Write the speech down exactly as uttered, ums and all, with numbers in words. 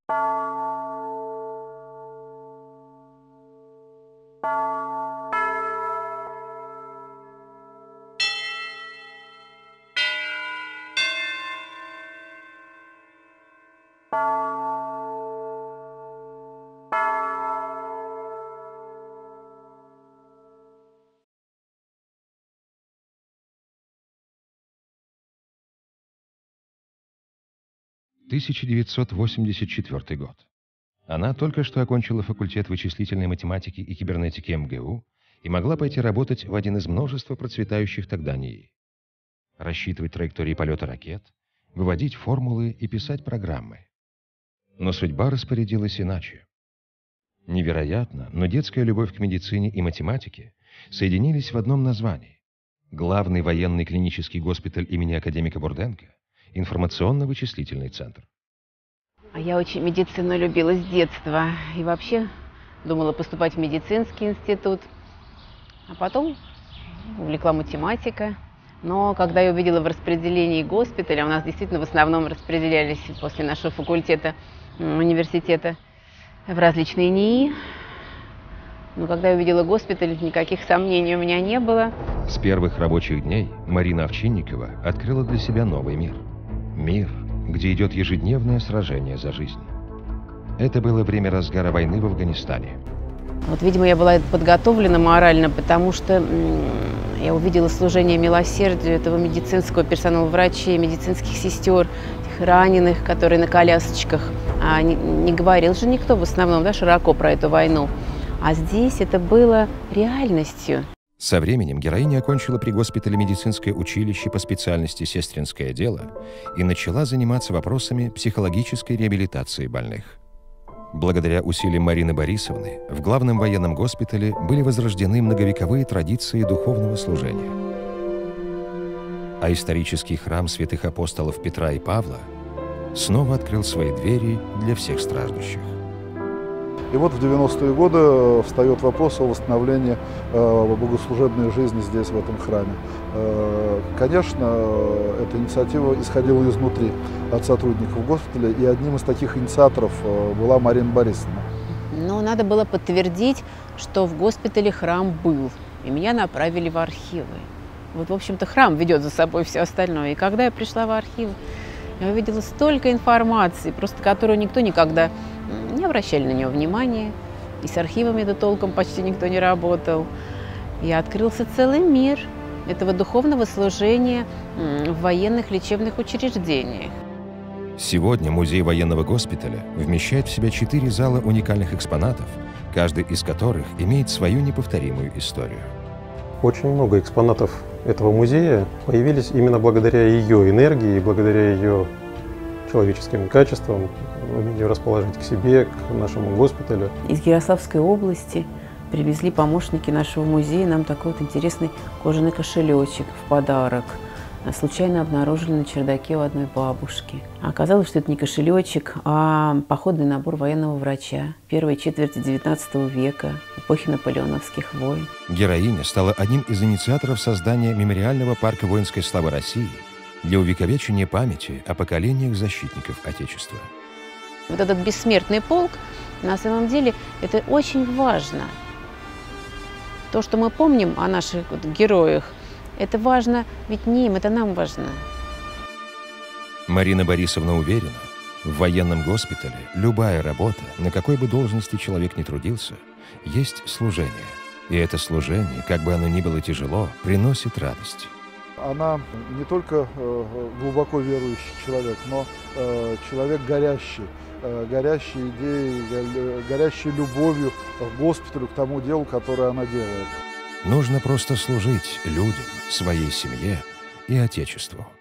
тысяча девятьсот восемьдесят четвёртый год. Она только что окончила факультет вычислительной математики и кибернетики эм гэ у и могла пойти работать в один из множества процветающих тогда НИИ. Рассчитывать траектории полета ракет, выводить формулы и писать программы. Но судьба распорядилась иначе. Невероятно, но детская любовь к медицине и математике соединились в одном названии. Главный военный клинический госпиталь имени академика Бурденко, информационно-вычислительный центр. А я очень медицину любила с детства. И вообще думала поступать в медицинский институт. А потом увлекла математика. Но когда я увидела в распределении госпиталя, у нас действительно в основном распределялись после нашего факультета университета в различные НИИ. Но когда я увидела госпиталь, никаких сомнений у меня не было. С первых рабочих дней Марина Овчинникова открыла для себя новый мир. Мир, где идет ежедневное сражение за жизнь. Это было время разгара войны в Афганистане. Вот, видимо, я была подготовлена морально, потому что я увидела служение милосердию этого медицинского персонала, врачей, медицинских сестер, этих раненых, которые на колясочках. А не, не говорил же никто в основном, да, широко про эту войну. А здесь это было реальностью. Со временем героиня окончила при госпитале медицинское училище по специальности сестринское дело и начала заниматься вопросами психологической реабилитации больных. Благодаря усилиям Марины Борисовны в главном военном госпитале были возрождены многовековые традиции духовного служения. А исторический храм святых апостолов Петра и Павла снова открыл свои двери для всех страждущих. И вот в девяностые годы встает вопрос о восстановлении э, богослужебной жизни здесь, в этом храме. Э, конечно, эта инициатива исходила изнутри, от сотрудников госпиталя, и одним из таких инициаторов э, была Марина Борисовна. Но надо было подтвердить, что в госпитале храм был, и меня направили в архивы. Вот, в общем-то, храм ведет за собой все остальное. И когда я пришла в архив, я увидела столько информации, просто которую никто никогда не обращали на нее внимания. И с архивами-то толком почти никто не работал. И открылся целый мир этого духовного служения в военных лечебных учреждениях. Сегодня музей военного госпиталя вмещает в себя четыре зала уникальных экспонатов, каждый из которых имеет свою неповторимую историю. Очень много экспонатов этого музея появились именно благодаря ее энергии и благодаря ее человеческим качествам, умению расположить к себе, к нашему госпиталю. Из Ярославской области привезли помощники нашего музея нам такой вот интересный кожаный кошелечек в подарок. Случайно обнаружили на чердаке у одной бабушки. А оказалось, что это не кошелечек, а походный набор военного врача первой четверти девятнадцатого века, эпохи наполеоновских войн. Героиня стала одним из инициаторов создания мемориального парка воинской славы России для увековечения памяти о поколениях защитников Отечества. Вот этот бессмертный полк, на самом деле, это очень важно. То, что мы помним о наших вот героях, это важно ведь не им, это нам важно. Марина Борисовна уверена, в военном госпитале любая работа, на какой бы должности человек ни трудился, есть служение. И это служение, как бы оно ни было тяжело, приносит радость. Она не только э, глубоко верующий человек, но э, человек горящий, э, горящей идеей, горящей любовью к госпиталю, к тому делу, которое она делает. Нужно просто служить людям, своей семье и Отечеству.